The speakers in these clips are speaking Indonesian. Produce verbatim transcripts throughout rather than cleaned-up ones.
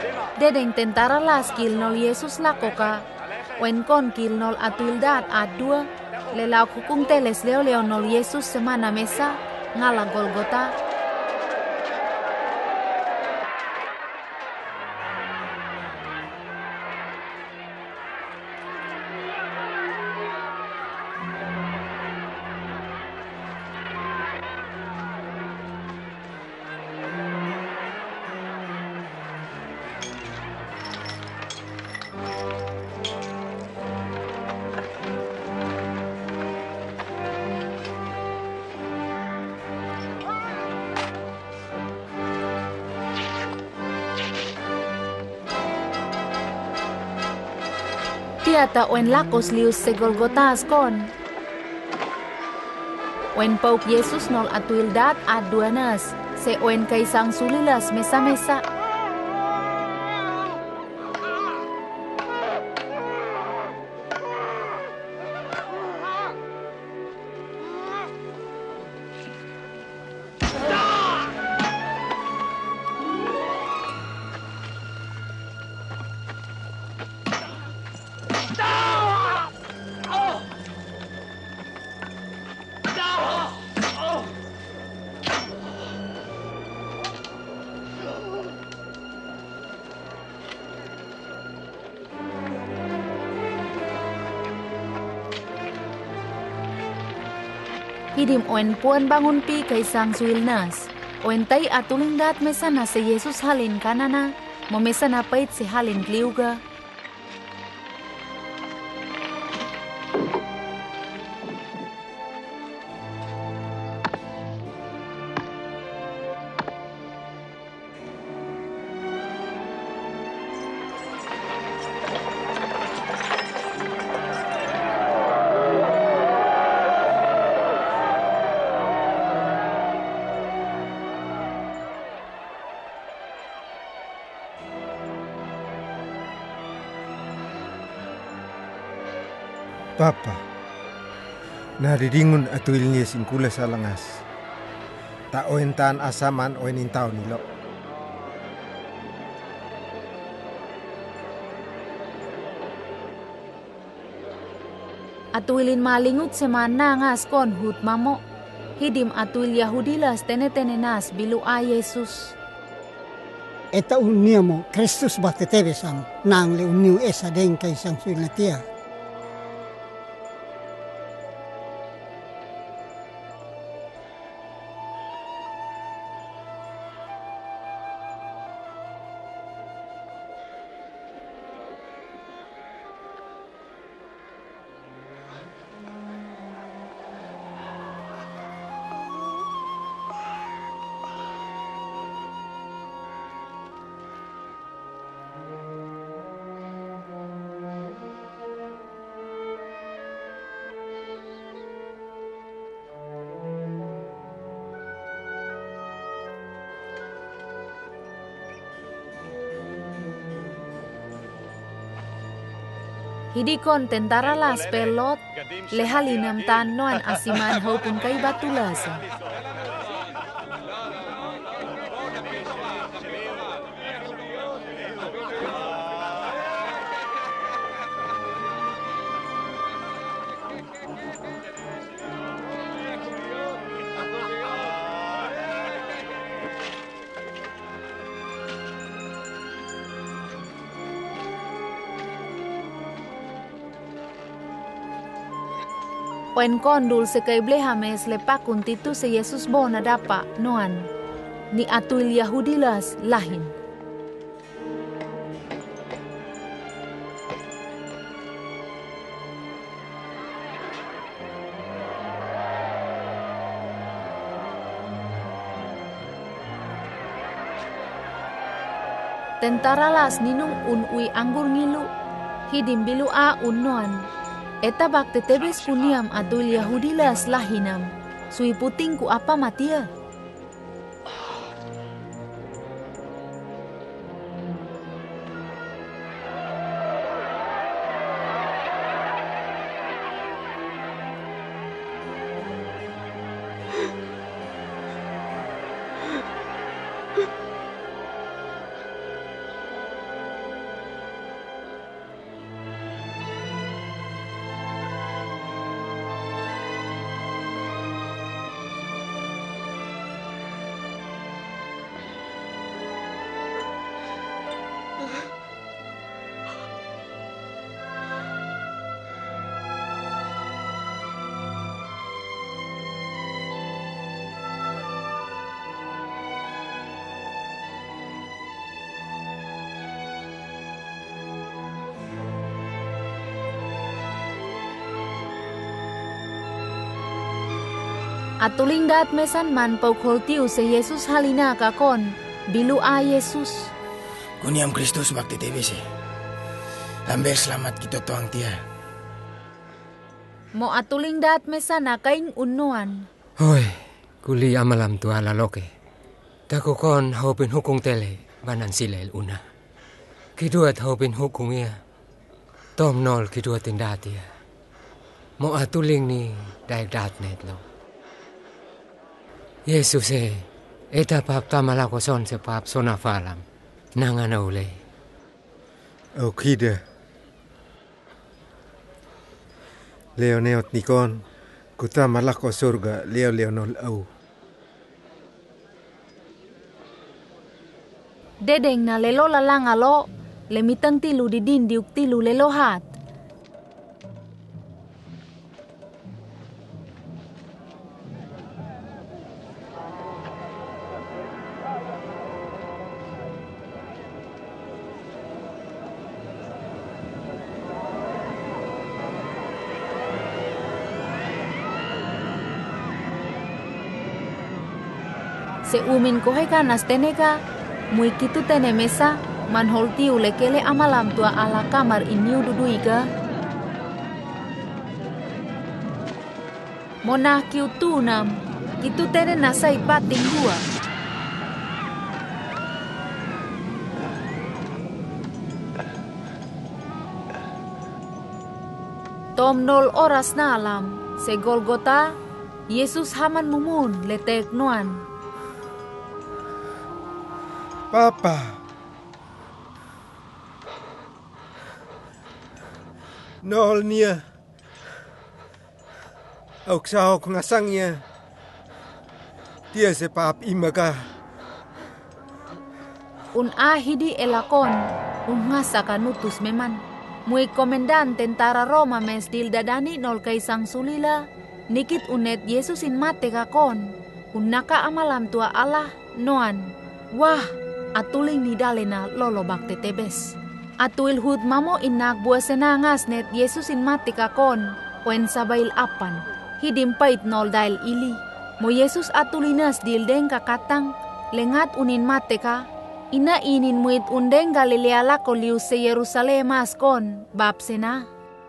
Dedeng tentara las kilnol Yesus lakoka. Wen kon kilnol atuildat adua. Lelau kukung teles leo leo nol Yesus semana mesa. Ngala Golgota. Tiata wen lakos lius se Golgotas kon. Wen pauk Yesus nol atuildat aduanas. Se wen kaisang sulilas mesa-mesa. Hidim oen puan bangun pi kaisang suilnas. Oen tay atulingdat mesana se Yesus halin kanana. Momesana pait se halin kliuga. Papa, naridingun atuilnya singkula salangas. Ta oen tan asaman oen intau nilo. Atuilin malingut semana ngas kon hut mamo. Hidim atuil Yahudilas tene-tenenas bilu a Yesus. Eta unia mo Kristus bakte sam nang le uniu esa deng kaisang suilnatia. Hidikon tentara las pelot lehalinam tan noan asiman haupun kay batulasa. Oen kondul se kay blehames lepakun titu se Yesus bona dapa noan ni atuil Yahudilas lahin. Tentara las ninung unui anggur ngilu hidim bilu a unnoan. Eta bakte tebes kuniam atul Yahudilas lahinam. Sui puting ku apa matia? Atuling dat mesan man paukol tiu se Yesus halina kakon. Bilu a Yesus. Kuniam Kristus bakti tebe se. Lamber selamat kita tuang tia. Mo atuling dat mesan na kaing unuan. Hoi, kuli amalam tu ala loke. Takukon haupin hukung tele banan silel una. Kiduat haupin hukung ia. Tom nol kiduat tindat ia. Mo atuling ni daik dat net lo. Yesus eh, eta pap tamalako son se pap sona falam. Nangana ule. Au kida. Leo neot nikon. Kuta malako surga leo leo nol au. Dedeng na lelo lalang alo. Lemitang tilu di din diuk tilu lelo hat. Se umin kohai kanas teneka, mui kitu tene mesa, manhol tiu lekele amalam tua ala kamar iniu duduiga. Monah kiu tunam, kitu tene nasai pating dua. Tom nol oras nalam, se Golgota, Yesus haman mumun letek nuan. Papa. Nol nia. Auk sahok ngasangnya. Dia sepap imaka. Un ahidi elakon, un ngasa kanutus meman. Mui komendan tentara Roma mes dil dadani nol kaisang sulila. Nikit unet Yesusin mate kakon. Un naka amalam tua Allah noan. Wah, atuling ni dalena lolo bakte tebes. Atuil hud mamo inak buah senangas net Yesus in mati kakon. Oen sabail apan. Hidim pait nol dail ili. Mo Yesus atulinas dildeng kakatang. Lengat unin mate ka. Ina inin muit undeng Galilea lako liu se Yerusalem askon. Bab sena.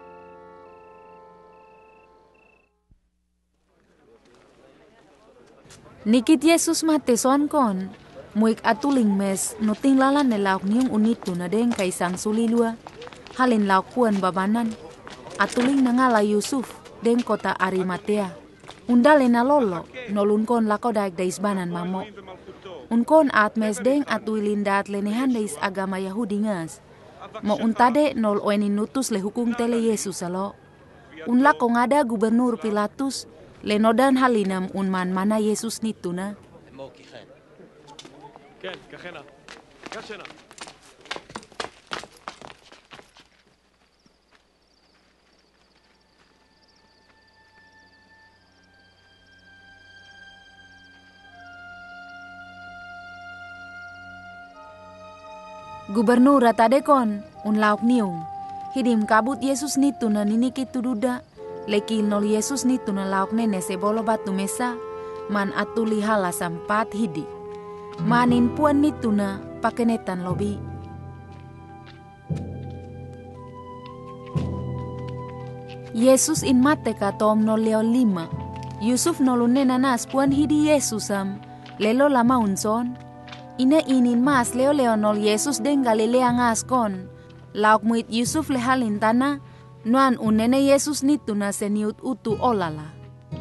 Nikit Yesus mate son kon. Muik atuling mes nuting lalan ne lauk niung unitu na deng kaisang sulilua. Halin lauk kuan babanan. Atuling nangala Yusuf deng kota Arimatea. Undale na lolo nolun kon lako daik dais banan mamo. Unkon at mes deng atuilin dat lenehan dais agama Yahudi ngas. Mo untade nol oenin nutus le hukum tele Yesus alo. Unlako ngada gubernur Pilatus lenodan halinam unman mana Yesus nituna. כן, ככנה. ככנה. Gubernur ratadekon, un lauk niung. Hidim kabut Yesus nitu na ninikit tududa. Lekil nol Yesus nitu na lauk nene sebolo batu mesa. Man atuli hala sampat hidi. Manin puan nitu na pakenetan lobi. Yesus in mate ka tom no leo lima. Yusuf no lunena nas puan hidi Yesusam. Lelo lama unson. Ina inin mas leo leo nol Yesus den Galilea ngaskon. Lauk muit Yusuf lehalin tana. Nuan unene Yesus nitu na seniut utu olala.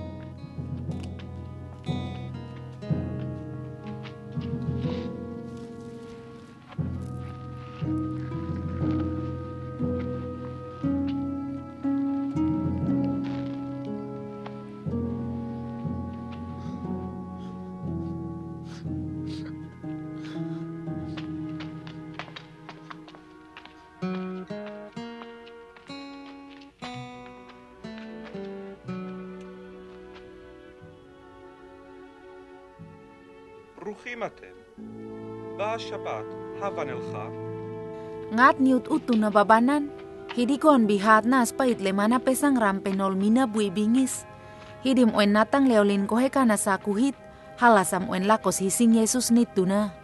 ברוכים אתם. באה שבת, הבה נלכה. Ngat niut utu na babanan. Hidikon bihat nas pait lemana pesang rampenol mina bui bingis. Hidim oen natang leolin koheka na sakuhit, halasam oen lakos hising Yesus nituna.